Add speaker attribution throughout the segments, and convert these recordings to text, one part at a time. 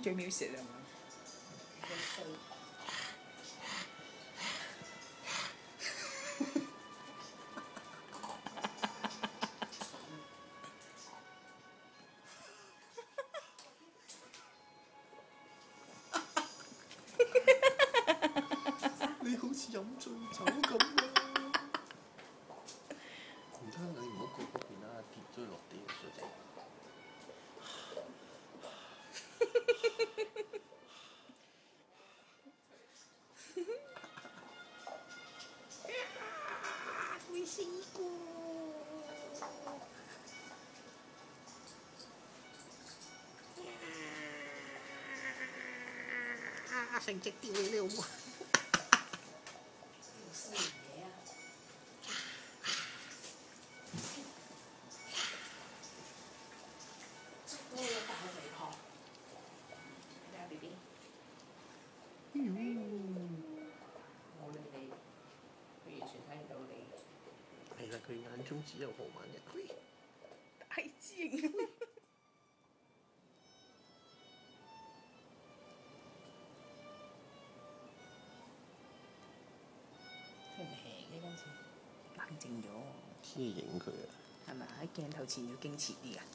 Speaker 1: 最藐視你係咪？
Speaker 2: 你好似飲醉酒咁啊！唔得，你唔好過嗰邊啦，跌咗落地啊，小姐。
Speaker 1: 會試過。成隻掉你老母！試嘢啊！呢個大肥婆，睇下 B B。冇理你，佢完全睇唔到你。
Speaker 2: 係啦，佢眼中只有豪萬一區。
Speaker 1: 大隻。佢唔輕嘅今次，冷靜咗。
Speaker 2: 先影佢啊！
Speaker 1: 係咪喺鏡頭前要矜持啲㗎？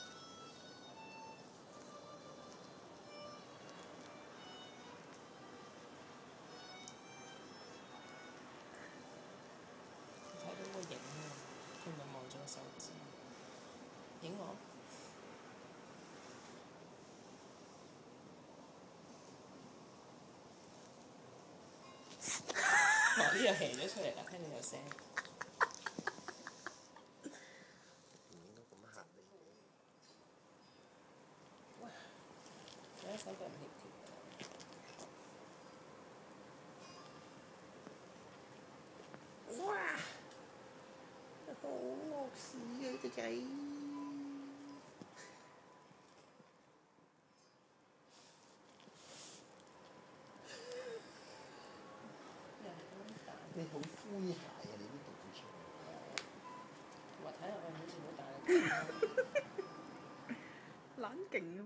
Speaker 1: 睇到個影啊！佢咪望咗個手指，影我。呢又起咗出嚟啦，聽到有聲。
Speaker 2: 唔應該咁嚇你嘅。
Speaker 1: 你手腳唔協調。
Speaker 2: 哇！好惡屎啊隻仔！你好詼諧啊！你啲動作。
Speaker 1: 話睇落去好似好大力。懶勁啊！